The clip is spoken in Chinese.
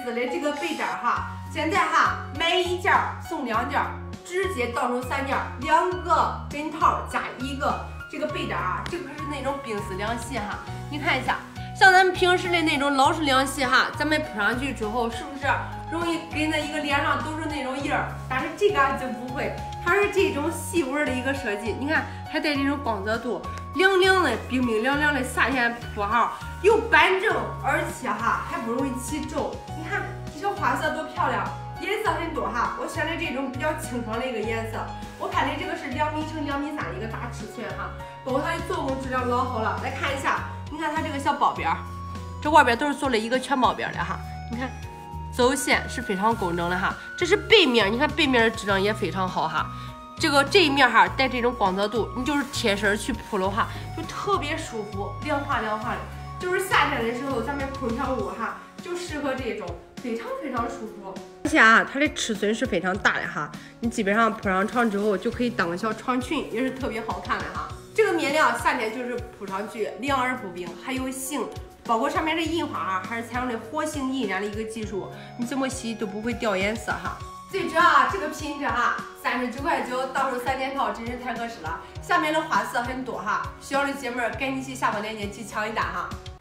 子的这个被单哈，现在哈买1件送2件，直接到手3件，2个跟套加1个这个被单啊，这个是那种冰丝凉席哈，你看一下。 像咱们平时的那种老式凉席哈，咱们铺上去之后，是不是容易跟那一个脸上都是那种印儿？但是这个就不会，它是这种细纹的一个设计。你看，还带这种光泽度，凉凉的、冰冰凉凉的，夏天铺哈又板正，而且哈还不容易起皱。你看这些花色多漂亮，颜色很多哈。我选的这种比较清爽的一个颜色，我看的这个是2米乘2米3一个大尺寸哈，包括它的做工质量老好了。来看一下。 你看它这个小包边，这外边都是做了一个全包边的哈。你看，走线是非常工整的哈。这是背面，你看背面的质量也非常好哈。这一面哈带这种光泽度，你就是贴身去铺的话，就特别舒服，凉滑凉滑的。就是夏天的时候，咱们空调屋哈，就适合这种，非常非常舒服。而且啊，它的尺寸是非常大的哈，你基本上铺上床之后就可以当个小床裙，也是特别好看的哈。 这个面料夏天就是铺上去凉而不冰，还有型，包括上面的印花啊，还是采用的活性印染的一个技术，你怎么洗都不会掉颜色哈。最主要啊，这个品质哈，39.9块，到手3件套，真是太合适了。下面的花色很多哈，需要的姐妹儿赶紧去下方链接去抢一单哈。